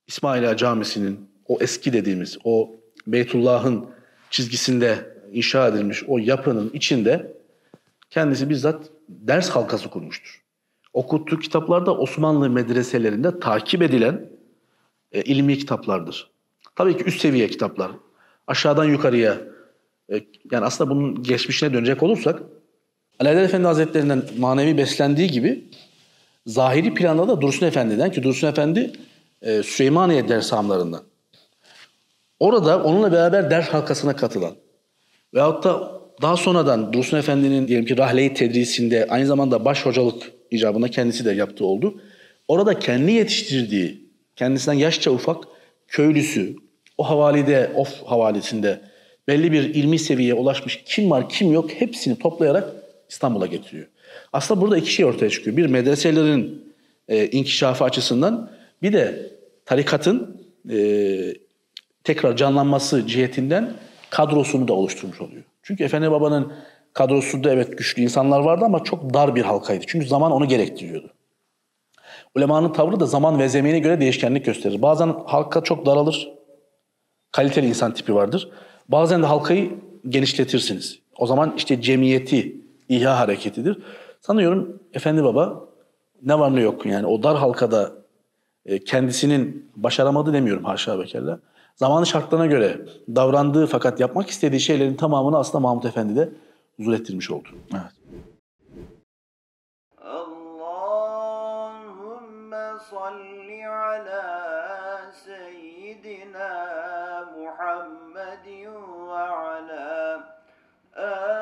İsmaila Camisi'nin o eski dediğimiz o Beytullah'ın çizgisinde inşa edilmiş o yapının içinde kendisi bizzat ders halkası kurmuştur. Okuttuğu kitaplar da Osmanlı medreselerinde takip edilen ilmi kitaplardır. Tabii ki üst seviye kitaplar. Aşağıdan yukarıya yani aslında bunun geçmişine dönecek olursak Ali Haydar Efendi Hazretleri'nden manevi beslendiği gibi zahiri planda da Dursun Efendi'den ki Dursun Efendi Süleymaniye dersamlarından. Orada onunla beraber ders halkasına katılan veyahut da daha sonradan Dursun Efendi'nin diyelim ki Rahle-i Tedrisinde aynı zamanda baş hocalık icabında kendisi de yaptığı oldu. Orada kendi yetiştirdiği, kendisinden yaşça ufak köylüsü, o havalide, of havalisinde belli bir ilmi seviyeye ulaşmış kim var kim yok hepsini toplayarak İstanbul'a getiriyor. Aslında burada iki şey ortaya çıkıyor. Bir medreselerin inkişafı açısından bir de tarikatın tekrar canlanması cihetinden kadrosunu da oluşturmuş oluyor. Çünkü Efendi Baba'nın kadrosunda evet güçlü insanlar vardı ama çok dar bir halkaydı. Çünkü zaman onu gerektiriyordu. Ulemanın tavrı da zaman ve zemine göre değişkenlik gösterir. Bazen halka çok daralır, kaliteli insan tipi vardır. Bazen de halkayı genişletirsiniz. O zaman işte cemiyeti, ihya hareketidir. Sanıyorum Efendi Baba ne var ne yok yani o dar halkada kendisinin başaramadı demiyorum haşa ve kella. Zamanı şartlarına göre davrandığı fakat yapmak istediği şeylerin tamamını aslında Mahmud Efendi de huzur ettirmiş oldu. Evet. Allahümme salli ala seyyidina Muhammedin ve ala